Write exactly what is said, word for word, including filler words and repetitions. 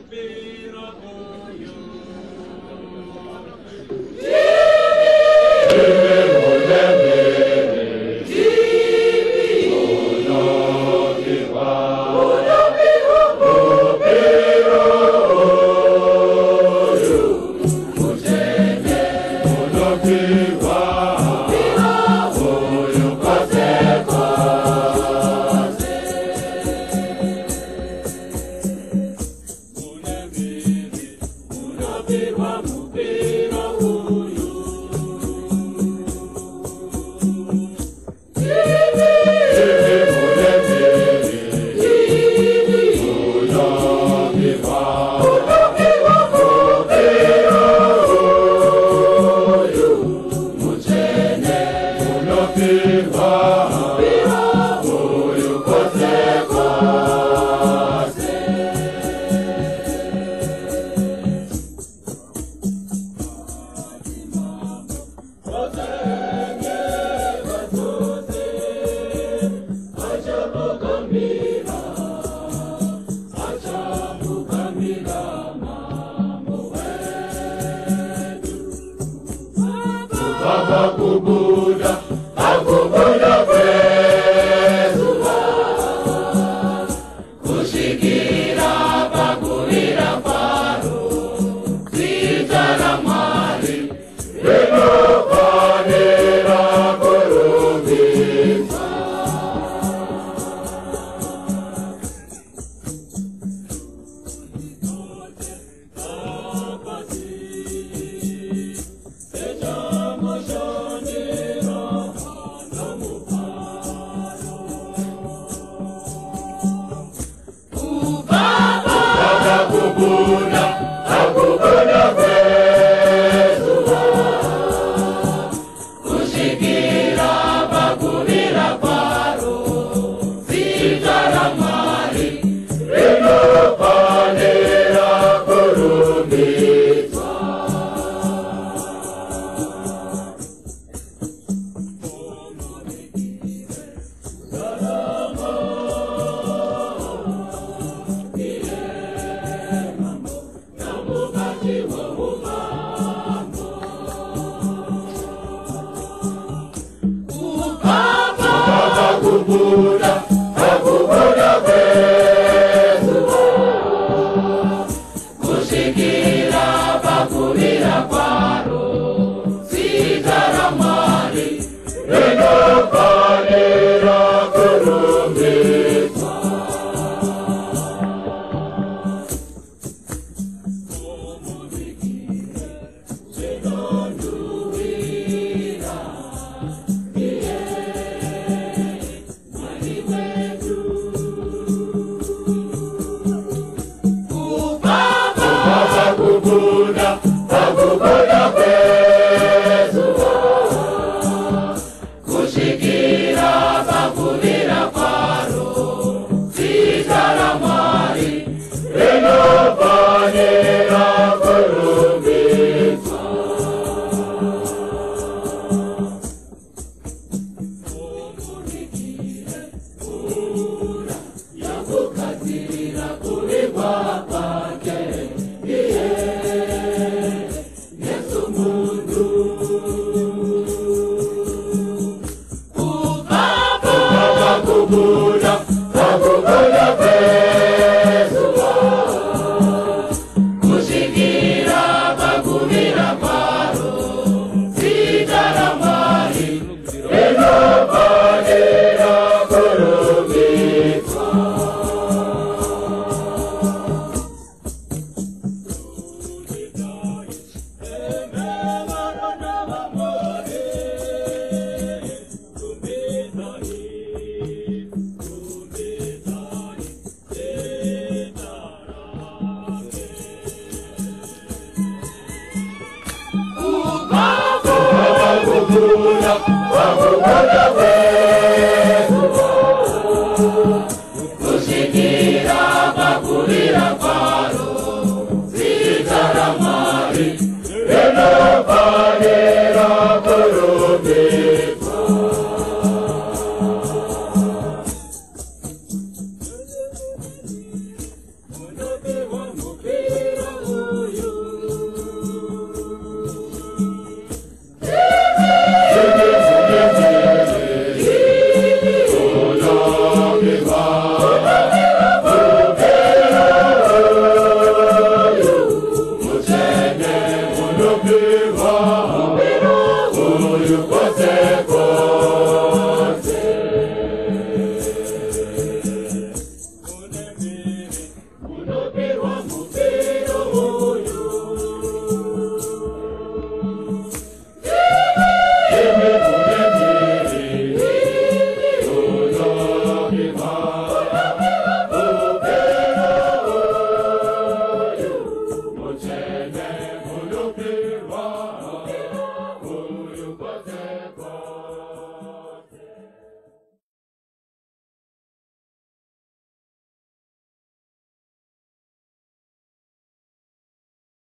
Akubuda, akubuda kwezuba, kushikira pakurira kwaro, zitara mali, reno panera kurumisa. Akubuda, akubuda kwezuba, kushikira pakurira kwaro, zitara mali, reno panera kurumisa. Akubuda, akubuda kwezuba, kushikira pakurira kwaro, zitara mali, reno panera kurumisa. Akubuda, akubuda kwezuba, kushikira pakurira kwaro, zitara mali, reno panera kurumisa. Yakukatirira kuligwa kwake, Yesu Mungu. Akubuda, akubuda kwezuba, kushikira pakurira kwaro, zitara mali, reno panera kurumisa. Akubuda, akubuda kwezuba,